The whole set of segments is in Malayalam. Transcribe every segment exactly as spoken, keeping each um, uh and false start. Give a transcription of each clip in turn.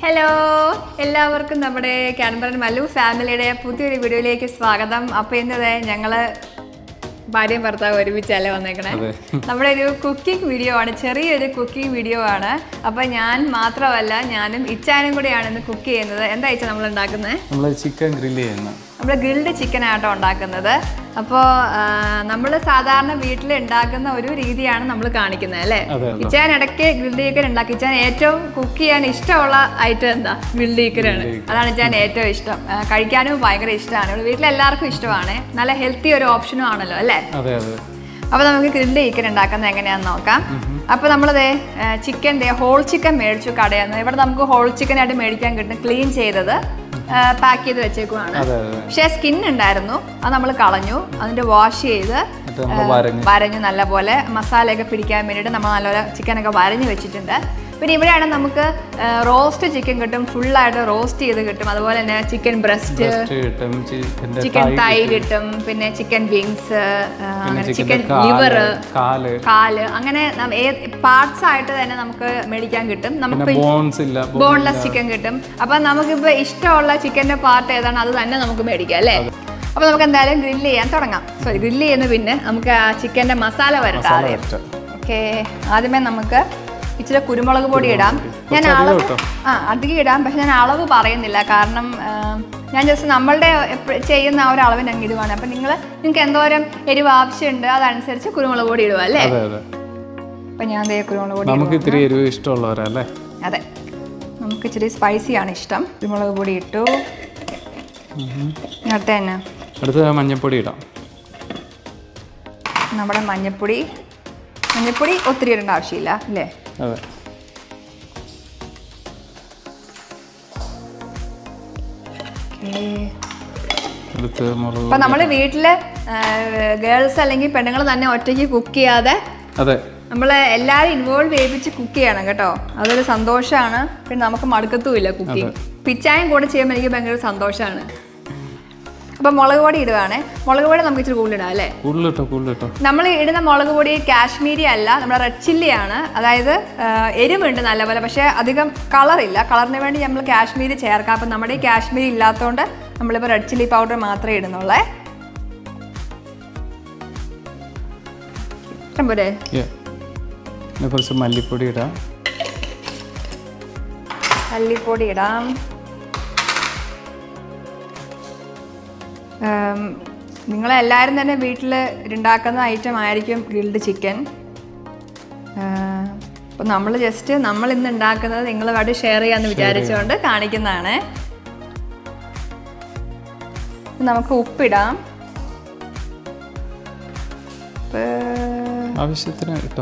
ഹലോ എല്ലാവർക്കും നമ്മുടെ കാൻബറൻ മല്ലു ഫാമിലിയുടെ പുതിയൊരു വീഡിയോയിലേക്ക് സ്വാഗതം. അപ്പോൾ ഇന്നത്തെ ഞങ്ങൾ ഭാര്യയും ഭർത്താവ് ഒരുമിച്ചല്ലേ വന്നേക്കണേ. നമ്മുടെ ഒരു കുക്കിംഗ് വീഡിയോ ആണ്, ചെറിയൊരു കുക്കിംഗ് വീഡിയോ ആണ്. അപ്പോൾ ഞാൻ മാത്രമല്ല, ഞാനും ഇച്ചാനും കൂടെയാണ് ഇന്ന് കുക്ക് ചെയ്യുന്നത്. എന്താ ഇച്ച നമ്മൾ ഉണ്ടാക്കുന്നത്? നമ്മൾ ചിക്കൻ ഗ്രില്ല് ചെയ്യുന്നത്. നമ്മൾ ഗ്രിൽഡ് ചിക്കൻ ആട്ടോ ഉണ്ടാക്കുന്നത്. അപ്പോൾ നമ്മൾ സാധാരണ വീട്ടിൽ ഉണ്ടാക്കുന്ന ഒരു രീതിയാണ് നമ്മൾ കാണിക്കുന്നത് അല്ലേ? ഇച്ചാൻ ഇടയ്ക്ക് ഗ്രിൽഡ് ചിക്കൻ ഉണ്ടാക്കി. ഇച്ചാൻ ഏറ്റവും കുക്ക് ചെയ്യാൻ ഇഷ്ടമുള്ള ഐറ്റം എന്താ? ഗ്രിൽഡ് ചിക്കനാണ്. അതാണ് ഇച്ചാൻ ഏറ്റവും ഇഷ്ടം. കഴിക്കാനും ഭയങ്കര ഇഷ്ടമാണ്. വീട്ടിലെല്ലാവർക്കും ഇഷ്ടമാണ്. നല്ല ഹെൽത്തി ഒരു ഓപ്ഷനും ആണല്ലോ അല്ലേ? അപ്പോൾ നമുക്ക് ഗ്രിൽഡ് ചിക്കൻ ഉണ്ടാക്കുന്നത് എങ്ങനെയാണെന്ന് നോക്കാം. അപ്പോൾ നമ്മളിതേ ചിക്കൻ ഹോൾ ചിക്കൻ മേടിച്ചു കടയിൽ നിന്ന്. ഇവിടെ നമുക്ക് ഹോൾ ചിക്കൻ ആയിട്ട് മേടിക്കാൻ കിട്ടും, ക്ലീൻ ചെയ്തത് പാക്ക് ചെയ്ത് വെച്ചേക്കുവാണ്. പക്ഷേ സ്കിൻ ഉണ്ടായിരുന്നു, അത് നമ്മൾ കളഞ്ഞു. അതിന്റെ വാഷ് ചെയ്ത് വരഞ്ഞു നല്ലപോലെ മസാലയൊക്കെ പിടിക്കാൻ വേണ്ടിയിട്ട് നമ്മൾ നല്ലപോലെ ചിക്കനൊക്കെ വരഞ്ഞു വെച്ചിട്ടുണ്ട്. പിന്നെ ഇവിടെയാണ് നമുക്ക് റോസ്റ്റ് ചിക്കൻ കിട്ടും, ഫുള്ളായിട്ട് റോസ്റ്റ് ചെയ്ത് കിട്ടും. അതുപോലെ തന്നെ ചിക്കൻ ബ്രസ്റ്റ്, ചിക്കൻ തൈ കിട്ടും, പിന്നെ ചിക്കൻ വിങ്സ്, അങ്ങനെ ചിക്കൻ ലിവർ, കാല്, അങ്ങനെ പാർട്സ് ആയിട്ട് തന്നെ നമുക്ക് മേടിക്കാൻ കിട്ടും. നമുക്ക് ബോൺലെസ് ചിക്കൻ കിട്ടും. അപ്പൊ നമുക്കിപ്പോ ഇഷ്ടമുള്ള ചിക്കന്റെ പാർട്ട് ഏതാണ് അത് തന്നെ നമുക്ക് മേടിക്കാം അല്ലേ? അപ്പൊ നമുക്ക് എന്തായാലും ഗ്രില്ല് ചെയ്യാൻ തുടങ്ങാം. സോറി, ഗ്രില്ല് ചെയ്യുന്ന പിന്നെ നമുക്ക് ആ ചിക്കന്റെ മസാല വരട്ടെ ആദ്യം. ഓക്കെ, ആദ്യമേ നമുക്ക് ഇച്ചിരി കുരുമുളക് പൊടി ഇടാം. ഞാൻ അളവ് ആ അധികം ഇടാം, പക്ഷെ ഞാൻ അളവ് പറയുന്നില്ല. കാരണം ഞാൻ ജസ്റ്റ് നമ്മളുടെ ചെയ്യുന്ന ആ ഒരു അളവിന് അങ്ങ് ഇടുവാണ്. അപ്പം നിങ്ങൾ നിങ്ങൾക്ക് എന്തോരം എരിവ് ആവശ്യമുണ്ട് അതനുസരിച്ച് കുരുമുളക് പൊടി ഇടുക അല്ലേ? അപ്പം ഞാൻ അതേ കുരുമുളക് പൊടി. നമുക്ക് ഇത്തിരി എരിവ് ഇഷ്ടമുള്ളവരല്ലേ? അതെ, നമുക്ക് ഇച്ചിരി സ്പൈസിയാണ് ഇഷ്ടം. കുരുമുളക് പൊടി ഇട്ടു. അടുത്ത തന്നെ അടുത്ത മഞ്ഞൾപ്പൊടി ഇടാം. നമ്മുടെ മഞ്ഞൾപ്പൊടി മഞ്ഞൾപ്പൊടി ഒത്തിരി ഇടേണ്ട ആവശ്യമില്ല അല്ലേ? അതെ. അപ്പൊ നമ്മള് വീട്ടില് ഗേൾസ് അല്ലെങ്കിൽ പെണ്ണുങ്ങൾ തന്നെ ഒറ്റയ്ക്ക് കുക്ക് ചെയ്യാതെ നമ്മള് എല്ലാരും ഇൻവോൾവ് ചെയ്യിപ്പിച്ച് കുക്ക് ചെയ്യണം കേട്ടോ. അതൊരു സന്തോഷമാണ്. പിന്നെ നമുക്ക് മടുക്കത്തുമില്ല കുക്കിംഗ്. പിച്ചായും കൂടെ ചെയ്യുമ്പോൾ എനിക്ക് ഭയങ്കര സന്തോഷമാണ്. അപ്പൊ മുളക് പൊടി ഇടുവാണ്. മുളക് പൊടി നമുക്ക് ഇച്ചിരി കൂടുതലിടാം അല്ലേ? നമ്മൾ ഇടുന്ന മുളക് പൊടി കാശ്മീരി അല്ല, നമ്മുടെ റെഡ് ചില്ലിയാണ്. അതായത് എരിവുണ്ട് നല്ലപോലെ, പക്ഷെ അധികം കളറില്ല. കളറിന് വേണ്ടി നമ്മൾ കാശ്മീരി ചേർക്കാം. അപ്പം നമ്മുടെ ഈ കാശ്മീരി ഇല്ലാത്തതുകൊണ്ട് നമ്മളിപ്പോൾ റെഡ് ചില്ലി പൗഡർ മാത്രമേ ഇടുന്നുള്ളേ. പോരെ? കുറച്ച് മല്ലിപ്പൊടി ഇടാം. മല്ലിപ്പൊടി ഇടാം. നിങ്ങളെല്ലാവരും തന്നെ വീട്ടിൽ ഉണ്ടാക്കുന്ന ഐറ്റം ആയിരിക്കും ഗ്രിൽഡ് ചിക്കൻ. അപ്പോൾ നമ്മൾ ജസ്റ്റ് നമ്മൾ ഇന്ന് ഉണ്ടാക്കുന്നത് നിങ്ങളുമായിട്ട് ഷെയർ ചെയ്യാമെന്ന് വിചാരിച്ചുകൊണ്ട് കാണിക്കുന്നതാണ്. നമുക്ക് ഉപ്പിടാം. ആവശ്യത്തിന് കേട്ടോ.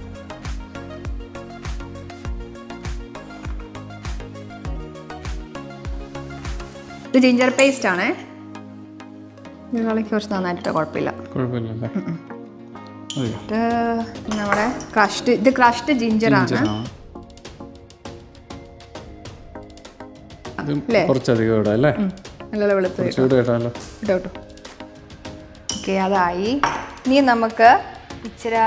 ഇത് ജിഞ്ചർ പേസ്റ്റ് ആണേ. കുറച്ച് നന്നായിട്ട് കുഴപ്പമില്ല. നമ്മുടെ ക്രഷ്ഡ് ഇത് ക്രഷ്ഡ് ജിഞ്ചറാണ്. നല്ല വെളുത്ത് ഓക്കെ, അതായി. ഇനി നമുക്ക് ഇച്ചിരി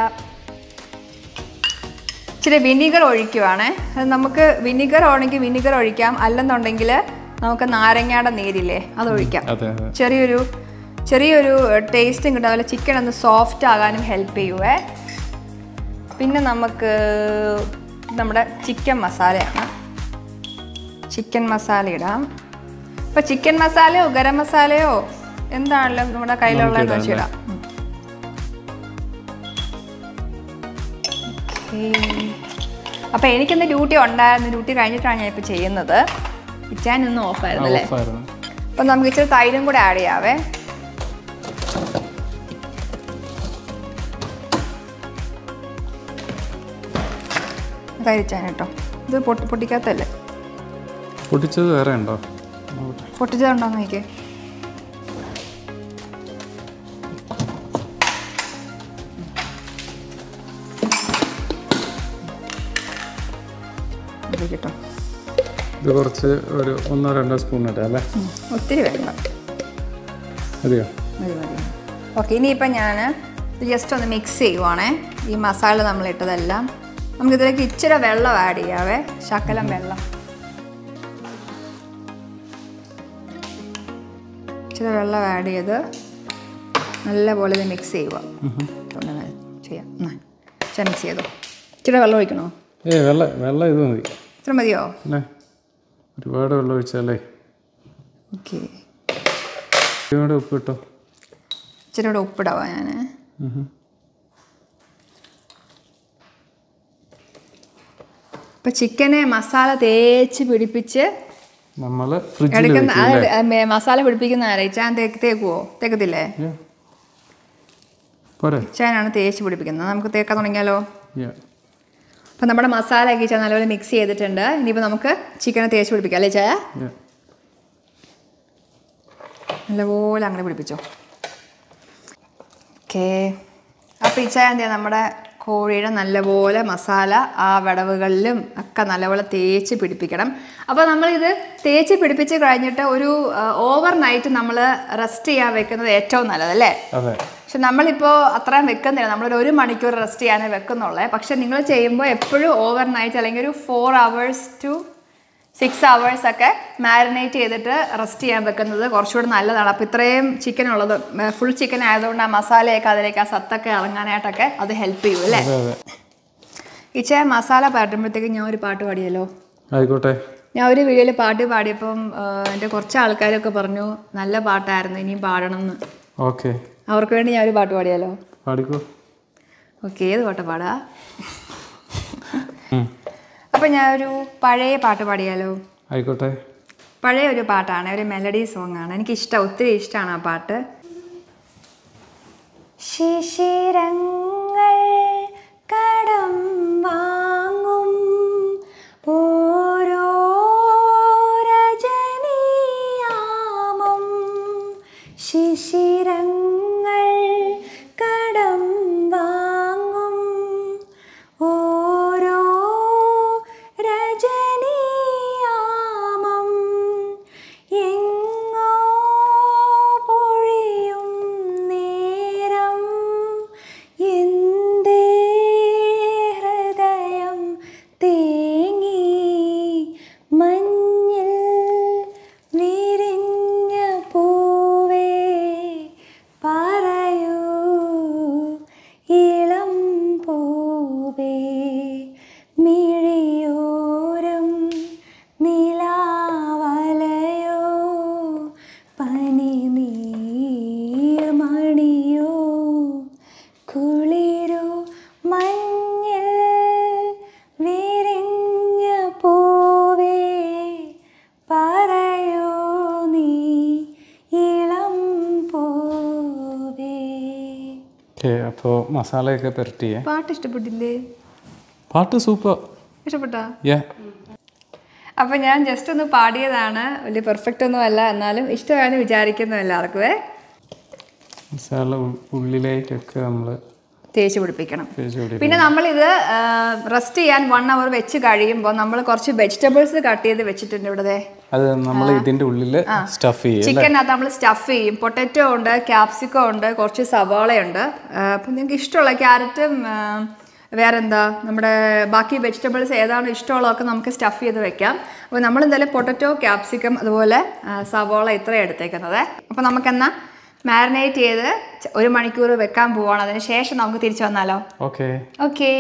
ഇച്ചിരി വിനിഗർ ഒഴിക്കുവാണേ. അത് നമുക്ക് വിനിഗർ ആണെങ്കിൽ വിനിഗർ ഒഴിക്കാം, അല്ലെന്നുണ്ടെങ്കിൽ നമുക്ക് നാരങ്ങയുടെ നീരില്ലേ അതൊഴിക്കാം. ചെറിയൊരു ചെറിയൊരു ടേസ്റ്റും കിട്ടും. അതുപോലെ ചിക്കൻ ഒന്ന് സോഫ്റ്റ് ആകാനും ഹെൽപ്പ് ചെയ്യുവേ. പിന്നെ നമുക്ക് നമ്മുടെ ചിക്കൻ മസാലയാണ്. ചിക്കൻ മസാല ഇടാം. അപ്പോൾ ചിക്കൻ മസാലയോ ഗരം മസാലയോ എന്താണല്ലോ നമ്മുടെ കയ്യിലുള്ളതെന്ന് വെച്ചിടാം. അപ്പോൾ എനിക്കിന്ന് ഡ്യൂട്ടി ഉണ്ടായിരുന്നു. ഡ്യൂട്ടി കഴിഞ്ഞിട്ടാണ് ഞാൻ ഇപ്പോൾ ചെയ്യുന്നത്. കിച്ചാൻ ഇന്ന് ഓഫായിരുന്നു അല്ലേ? അപ്പം നമുക്ക് ഇച്ചിരി തൈരും കൂടെ ആഡ് ചെയ്യാവേ. തൈരിച്ചാൻ കേട്ടോ. ഇത് പൊട്ടി പൊട്ടിക്കാത്തല്ലേ? പൊട്ടിച്ചത് വേറെ ഉണ്ടോ? പൊട്ടിച്ചതുണ്ടോ നോക്കിയേ. കേട്ടോ, ഇത് കുറച്ച് ഒരു ഒന്നോ രണ്ടോ സ്പൂൺ ഇടാം അല്ലേ? ഒത്തിരി വേണ്ട. മതിയോ? മതി മതി. ഓക്കെ, ഇനിയിപ്പം ഞാൻ ജസ്റ്റ് ഒന്ന് മിക്സ് ചെയ്യുവാണേ. ഈ മസാല നമ്മൾ ഇട്ടതെല്ലാം നമുക്കിതിലേക്ക് ഇച്ചിരി വെള്ളം ആഡ് ചെയ്യാവേ. ശകലം വെള്ളം. ഇച്ചിരി വെള്ളം ആഡ് ചെയ്ത് നല്ലപോലെ ഇത് മിക്സ് ചെയ്യുക. ചെയ്യാം. ഇച്ചിരി മിക്സ് ചെയ്തോ. ഇച്ചിരി വെള്ളം ഒഴിക്കണോ? ഏ വെള്ളം വെള്ളം ഇത് മതി. ഇത്ര മതിയോ? ഒരുപാട് വെള്ളം ഒഴിച്ചാലേ. ഓക്കെ. ഇച്ചിരി ഉപ്പ് ഇട്ടോ. ഇച്ചിരി കൂടെ ഉപ്പിടാവാ ഞാൻ. ഇപ്പം ചിക്കനെ മസാല തേച്ച് പിടിപ്പിച്ച് നമ്മൾ എടുക്കുന്ന മസാല പിടിപ്പിക്കുന്ന ആരാ? ഇച്ചാൻ തേക്ക് തേക്കുവോ? തേക്കത്തില്ലേ? ഇച്ചാനാണ് തേച്ച് പിടിപ്പിക്കുന്നത്. നമുക്ക് തേക്കാൻ തുടങ്ങിയാലോ? അപ്പം നമ്മുടെ മസാല ഒക്കെ ഇച്ചാൽ നല്ലപോലെ മിക്സ് ചെയ്തിട്ടുണ്ട്. ഇനിയിപ്പോൾ നമുക്ക് ചിക്കനെ തേച്ച് പിടിപ്പിക്കാം അല്ലേ ചായ? നല്ലപോലെ അങ്ങനെ പിടിപ്പിച്ചോ. ഓക്കേ. അപ്പോൾ ഇച്ചായ എന്ത് ചെയ്യാം? നമ്മുടെ കോഴിയുടെ നല്ലപോലെ മസാല ആ വിടവുകളിലും ഒക്കെ നല്ലപോലെ തേച്ച് പിടിപ്പിക്കണം. അപ്പോൾ നമ്മളിത് തേച്ച് പിടിപ്പിച്ച് കഴിഞ്ഞിട്ട് ഒരു ഓവർ നൈറ്റ് നമ്മൾ റെസ്റ്റ് ചെയ്യാൻ വെക്കുന്നത് ഏറ്റവും നല്ലതല്ലേ? പക്ഷെ നമ്മളിപ്പോൾ അത്രയും വെക്കുന്നില്ല. നമ്മളൊരു ഒരു മണിക്കൂർ റെസ്റ്റ് ചെയ്യാനേ വെക്കുന്നുള്ളേ. പക്ഷെ നിങ്ങൾ ചെയ്യുമ്പോൾ എപ്പോഴും ഓവർ നൈറ്റ് അല്ലെങ്കിൽ ഒരു four hours to six hours ഒക്കെ മാരിനേറ്റ് ചെയ്തിട്ട് റെസ്റ്റ് ചെയ്യാൻ വെക്കുന്നത് കുറച്ചുകൂടി നല്ലതാണ്. അപ്പോൾ ഇത്രയും ചിക്കൻ ഉള്ളത് ഫുൾ ചിക്കൻ ആയതുകൊണ്ട് ആ മസാലയൊക്കെ അതിലേക്ക് ആ സത്തൊക്കെ ഇറങ്ങാനായിട്ടൊക്കെ അത് ഹെൽപ്പ് ചെയ്യും അല്ലേ? ഇച്ച മസാല പാട്ടുമ്പോഴത്തേക്ക് ഞാൻ ഒരു പാട്ട് പാടിയല്ലോ. ആയിക്കോട്ടെ. ഞാൻ ഒരു വീഡിയോയിൽ പാട്ട് പാടിയപ്പം എൻ്റെ കുറച്ച് ആൾക്കാരൊക്കെ പറഞ്ഞു നല്ല പാട്ടായിരുന്നു, ഇനിയും പാടണം എന്ന്. ഓക്കെ. അവർക്ക് വേണ്ടി ഞാൻ ഒരു പാട്ട് പാടിയാലോ? പാടിക്കോ. ഓക്കെ. ഏത് പാട്ട് പാടാ? അപ്പം ഞാനൊരു പഴയ പാട്ട് പാടിയാലോ? ആയിക്കോട്ടെ. പഴയ ഒരു പാട്ടാണ്, ഒരു മെലഡി സോങ് ആണ്. എനിക്കിഷ്ടം, ഒത്തിരി ഇഷ്ടമാണ് ആ പാട്ട്. ശിശിരങ്ങൾ കടം വാങ്ങും ഓരോ രജനിയാമം, ശിശിരങ്ങൾ കടം വാങ്ങും ഓരോ രജനിയാമം, എങ്ങോ പൊഴിയും നേരം എന്തേ ഹൃദയം തേങ്ങി, മഞ്ഞിൽ വിരിഞ്ഞ പൂവേ പറയൂ ഇളം പൂവേ, മിഴിയോരം നിലാവലയോ പനിനീർമണിയോ കുളിരോ, മഞ്ഞിൽ വിരിഞ്ഞ പൂവേ പറയോ നീ ഇളം പൂവേ. അപ്പോൾ മസാലയൊക്കെ പുരട്ടിയേ. പാട്ട് ഇഷ്ടപ്പെട്ടില്ലേ? പാട്ട് സൂപ്പർ. ഇഷ്ടപ്പെട്ടാ? അപ്പം ഞാൻ ജസ്റ്റ് ഒന്ന് പാടിയതാണ്, വലിയ പെർഫെക്റ്റ് ഒന്നും അല്ല, എന്നാലും ഇഷ്ടമായെന്ന് വിചാരിക്കുന്നു എല്ലാവർക്കും. മസാല ഉള്ളിലേക്കൊക്കെ നമ്മൾ തേച്ച് പിടിപ്പിക്കണം. പിന്നെ നമ്മളിത് റെസ്റ്റ് ചെയ്യാൻ വൺ അവർ വെച്ച് കഴിയുമ്പോൾ നമ്മൾ കുറച്ച് വെജിറ്റബിൾസ് കട്ട് ചെയ്ത് വെച്ചിട്ടുണ്ട് ഇവിടെ. അത് നമ്മൾ ഇതിൻ്റെ ഉള്ളിൽ സ്റ്റഫ് ചെയ്യും. ചിക്കനകത്ത് നമ്മൾ സ്റ്റഫ് ചെയ്യും. പൊട്ടറ്റോ ഉണ്ട്, ക്യാപ്സിക്കം ഉണ്ട്, കുറച്ച് സവാളയുണ്ട്. അപ്പം നിങ്ങൾക്ക് ഇഷ്ടമുള്ള ക്യാരറ്റും വേറെന്താ നമ്മുടെ ബാക്കി വെജിറ്റബിൾസ് ഏതാണോ ഇഷ്ടമുള്ളതൊക്കെ നമുക്ക് സ്റ്റഫ് ചെയ്ത് വെക്കാം. അപ്പോൾ നമ്മൾ എന്തായാലും പൊട്ടറ്റോ, ക്യാപ്സിക്കം, അതുപോലെ സവോള ഇത്രയും എടുത്തേക്കുന്നത്. അപ്പോൾ നമുക്കെന്നാൽ മാരിനേറ്റ് ചെയ്ത് ഒരു മണിക്കൂർ വെക്കാൻ പോവാണ്. അതിന് ശേഷം നമുക്ക് തിരിച്ചു വന്നാലോ? ഓക്കെ. ഓക്കെ.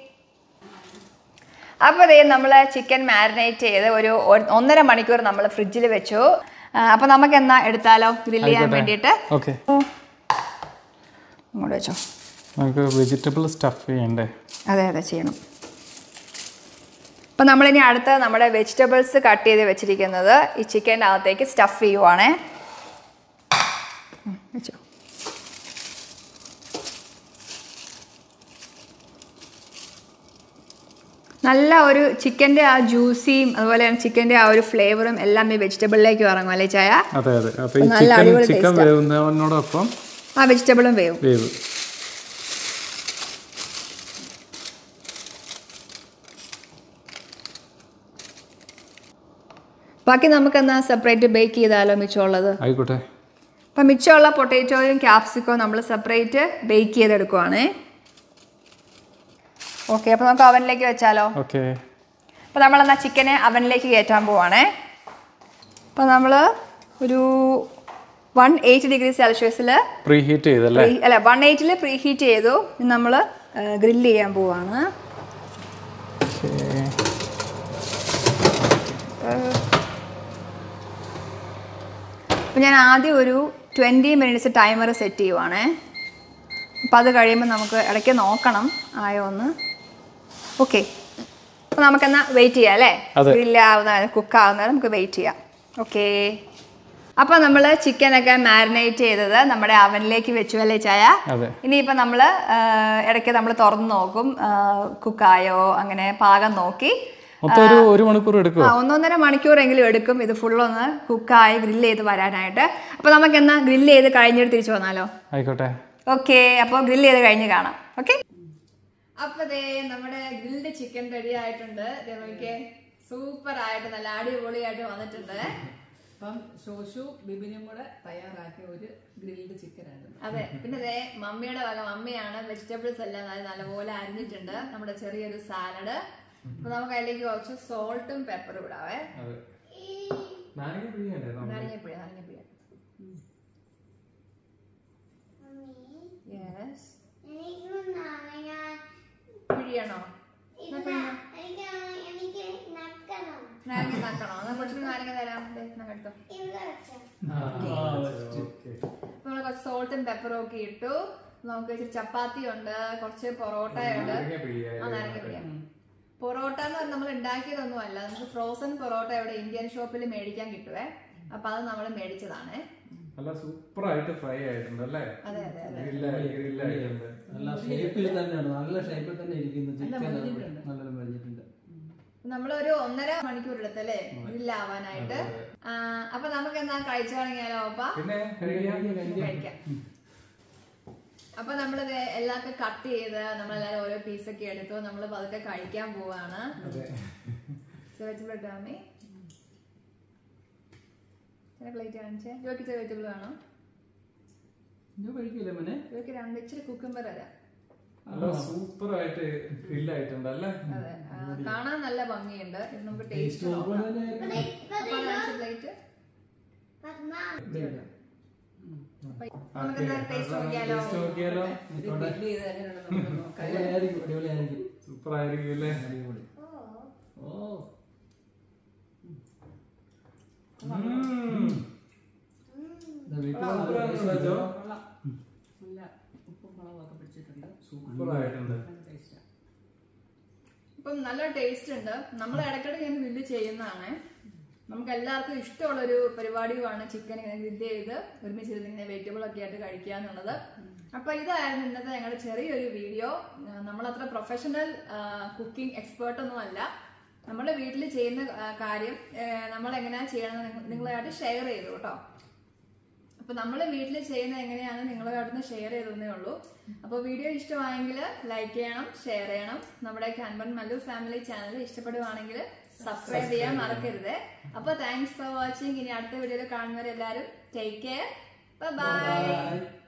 അപ്പോൾ അതേ നമ്മൾ ചിക്കൻ മാരിനേറ്റ് ചെയ്ത് ഒരു ഒന്നര മണിക്കൂർ നമ്മൾ ഫ്രിഡ്ജിൽ വെച്ചു. അപ്പോൾ നമുക്ക് എന്നാ എടുത്താലോ ഗ്രില്ല് ചെയ്യാൻ വേണ്ടിയിട്ട്? ഓക്കെ. ഇങ്ങോട്ട് വെച്ചോ. നമുക്ക് വെജിറ്റബിൾ സ്റ്റഫ് ചെയ്യണ്ടേ? അതെ അതെ ചെയ്യണം. അപ്പം നമ്മളിനി അടുത്ത നമ്മുടെ വെജിറ്റബിൾസ് കട്ട് ചെയ്ത് വെച്ചിരിക്കുന്നത് ഈ ചിക്കൻ്റെ അകത്തേക്ക് സ്റ്റഫ് ചെയ്യുവാണേ. വെച്ചോ. നല്ല ഒരു ചിക്കൻ്റെ ആ ജ്യൂസിയും അതുപോലെ ചിക്കൻ്റെ ആ ഒരു ഫ്ലേവറും എല്ലാം ഈ വെജിറ്റബിളിലേക്ക് ഇറങ്ങും അല്ലേ ചായ? അതെ അതെ. അപ്പോൾ ഈ ചിക്കൻ ചിക്കൻ വേവുന്നതിനോടൊപ്പം ആ വെജിറ്റബിളും വേവും. വേവ്. ബാക്കി നമുക്കെന്നാ സെപ്പറേറ്റ് ബേക്ക് ചെയ്താലോ മിച്ചമുള്ളത്? ആയിക്കോട്ടെ. അപ്പം മിച്ചമുള്ള പൊട്ടറ്റോയും ക്യാപ്സിക്കവും നമ്മൾ സെപ്പറേറ്റ് ബേക്ക് ചെയ്തെടുക്കുവാണേ. ഓക്കെ. അപ്പോൾ നമുക്ക് അവനിലേക്ക് വെച്ചാലോ? ഓക്കെ. അപ്പോൾ നമ്മളെന്നാൽ ചിക്കനെ അവനിലേക്ക് കയറ്റാൻ പോവാണേ. അപ്പോൾ നമ്മൾ ഒരു വൺ എയ്റ്റ് ഡിഗ്രി സെൽഷ്യസിൽ പ്രീ ഹീറ്റ് ചെയ്തല്ലേ? അല്ല വൺ എയ്റ്റിൽ പ്രീ ഹീറ്റ് ചെയ്തു. നമ്മൾ ഗ്രില്ല് ചെയ്യാൻ പോവാണ്. അപ്പം ഞാൻ ആദ്യം ഒരു ട്വൻറ്റി മിനിറ്റ്സ് ടൈമർ സെറ്റ് ചെയ്യുവാണേ. അപ്പം അത് കഴിയുമ്പോൾ നമുക്ക് ഇടയ്ക്ക് നോക്കണം ആയോ ഒന്ന്. ഓക്കെ, അപ്പോൾ നമുക്കെന്നാൽ വെയിറ്റ് ചെയ്യാം അല്ലേ? ഗ്രില്ലാവുന്ന കുക്കാവുന്നത് നമുക്ക് വെയിറ്റ് ചെയ്യാം. ഓക്കെ, അപ്പോൾ നമ്മൾ ചിക്കനൊക്കെ മാരിനേറ്റ് ചെയ്തത് നമ്മുടെ അവനിലേക്ക് വെച്ചു അല്ലേ ചായ? ഇനിയിപ്പോൾ നമ്മൾ ഇടയ്ക്ക് നമ്മൾ തുറന്ന് നോക്കും കുക്കായോ, അങ്ങനെ പാകം നോക്കി. ഒരു മണിക്കൂർ എടുക്കും, ഒന്നൊന്നര മണിക്കൂറെങ്കിലും എടുക്കും ഇത് ഫുള്ളൊന്ന് കുക്കായി ഗ്രില്ല് ചെയ്ത് വരാനായിട്ട്. അപ്പോൾ നമുക്ക് എന്നാ ഗ്രില്ല് ചെയ്ത് കഴിഞ്ഞിട്ട് തിരിച്ചു വന്നാലോ? ആയിക്കോട്ടെ. ഓക്കെ, അപ്പോൾ ഗ്രില്ല് ചെയ്ത് കഴിഞ്ഞ് കാണാം. ഓക്കെ, അപ്പോൾ ദേ നമ്മുടെ ഗ്രിൽഡ് ചിക്കൻ റെഡി ആയിട്ടുണ്ട്. സൂപ്പർ ആയിട്ട് നല്ല അടിപൊളിയായിട്ട് വന്നിട്ടുണ്ട്. അപ്പം ശോശു ബിബിനും കൂടെ തയ്യാറാക്കിയ ഒരു ഗ്രിൽഡ് ചിക്കൻ ആയിരുന്നു. അതെ, പിന്നെ ദേ മമ്മിയുടെ വക മമ്മിയാണ് വെജിറ്റബിൾസ് എല്ലാം നല്ലപോലെ അരിഞ്ഞിട്ടുണ്ട്. നമ്മുടെ ചെറിയൊരു സാലഡ്. അപ്പൊ നമുക്ക് അതിലേക്ക് കുറച്ച് സോൾട്ടും പെപ്പറും ഇടാവേ. നാരങ്ങപ്പുഴ നാരങ്ങപ്പുഴ പിഴിയണോ? നാരങ്ങ നക്കണോ? കുറച്ച് നാരങ്ങ തരാം. എടുത്തോ. നമ്മള് കുറച്ച് സോൾട്ടും പെപ്പറും ഒക്കെ ഇട്ടു. നമുക്ക് ഇച്ചിരി ചപ്പാത്തി ഉണ്ട്, കുറച്ച് പൊറോട്ട ഉണ്ട്. ആ നാരങ്ങ പിഴിയാം. പൊറോട്ട എന്ന് പറഞ്ഞാൽ നമ്മൾ ഉണ്ടാക്കിയതൊന്നും അല്ല, നമുക്ക് ഫ്രോസൺ പൊറോട്ട ഇവിടെ ഇന്ത്യൻ ഷോപ്പിൽ മേടിക്കാൻ കിട്ടുവേ. അപ്പൊ അത് നമ്മൾ മേടിച്ചതാണ്. നല്ല സൂപ്പർ ആയിട്ട് ഫ്രൈ ആയിട്ടുണ്ട് അല്ലേ? അതെ അതെ അതെ, നല്ല ഷേപ്പിൽ തന്നെയാണ്, നല്ല ഷേപ്പിൽ തന്നെ ഇരിക്കുന്നു ചിക്കൻ. നല്ലൊരു മരിഞ്ഞിട്ടുണ്ട്. നമ്മളൊരു ഒന്നര മണിക്കൂർ എടുത്തല്ലേ ഗ്രില്ലാവാനായിട്ട്. അപ്പൊ നമുക്ക് എന്നാ കഴിച്ചു തുടങ്ങിയാലോ? അപ്പ കഴിക്കാം. അപ്പൊ നമ്മളിത് എല്ലാം കട്ട് ചെയ്ത് നമ്മളെല്ലാരും ഓരോ പീസൊക്കെ എടുത്തു. നമ്മൾ പതുക്കെ കഴിക്കാൻ പോവാണ്. വെജിറ്റബിൾ പ്ലേറ്റ് കാണിച്ചേ. ജോക്കിച്ച വെജിറ്റബിൾ വേണോ? ജോക്കി രണ്ട് ഇച്ചിരി കുക്കുംബർ തരാം. സൂപ്പർ ആയിട്ട് ഗ്രില്ലായിട്ടുണ്ട് അല്ലേ? അതെ, കാണാൻ നല്ല ഭംഗിയുണ്ട്. ഇത് നമുക്ക് ടേസ്റ്റ് പ്ലേറ്റ് സൂപ്പർ ആയിരിക്കും അല്ലേ? ഇപ്പം നല്ല ടേസ്റ്റ് ഉണ്ട്. നമ്മൾ ഇടയ്ക്കിടെ ഞാൻ ഗ്രില്ല് ചെയ്യുന്നതാണ്. നമുക്ക് എല്ലാവർക്കും ഇഷ്ടമുള്ളൊരു പരിപാടിയുമാണ് ചിക്കൻ ഇങ്ങനെ ഗ്രില്ല് ചെയ്ത് ഒരുമിച്ചിരുന്ന് ഇങ്ങനെ വെജിറ്റബിൾ ഒക്കെ ആയിട്ട് കഴിക്കുക എന്നുള്ളത്. അപ്പൊ ഇതായിരുന്നു ഇന്നത്തെ ഞങ്ങളുടെ ചെറിയൊരു വീഡിയോ. നമ്മളത്ര പ്രൊഫഷണൽ കുക്കിംഗ് എക്സ്പേർട്ട് ഒന്നും അല്ല. നമ്മുടെ വീട്ടിൽ ചെയ്യുന്ന കാര്യം നമ്മൾ എങ്ങനെയാ ചെയ്യണമെന്ന് നിങ്ങളായിട്ട് ഷെയർ ചെയ്തു കേട്ടോ. അപ്പൊ നമ്മൾ വീട്ടിൽ ചെയ്യുന്നത് എങ്ങനെയാണ് നിങ്ങളുമായിട്ടൊന്ന് ഷെയർ ചെയ്തേ ഉള്ളൂ. അപ്പൊ വീഡിയോ ഇഷ്ടമായെങ്കിൽ ലൈക്ക് ചെയ്യണം, ഷെയർ ചെയ്യണം. നമ്മുടെ കാൻബൺ മല്ലു ഫാമിലി ചാനൽ ഇഷ്ടപ്പെടുവാണെങ്കിൽ സബ്സ്ക്രൈബ് ചെയ്യാൻ മറക്കരുത്. അപ്പൊ താങ്ക്സ് ഫോർ വാച്ചിങ്. ഇനി അടുത്ത വീഡിയോയിൽ കാണുന്നവരെല്ലാരും ടേക്ക് കെയർ. Bye by.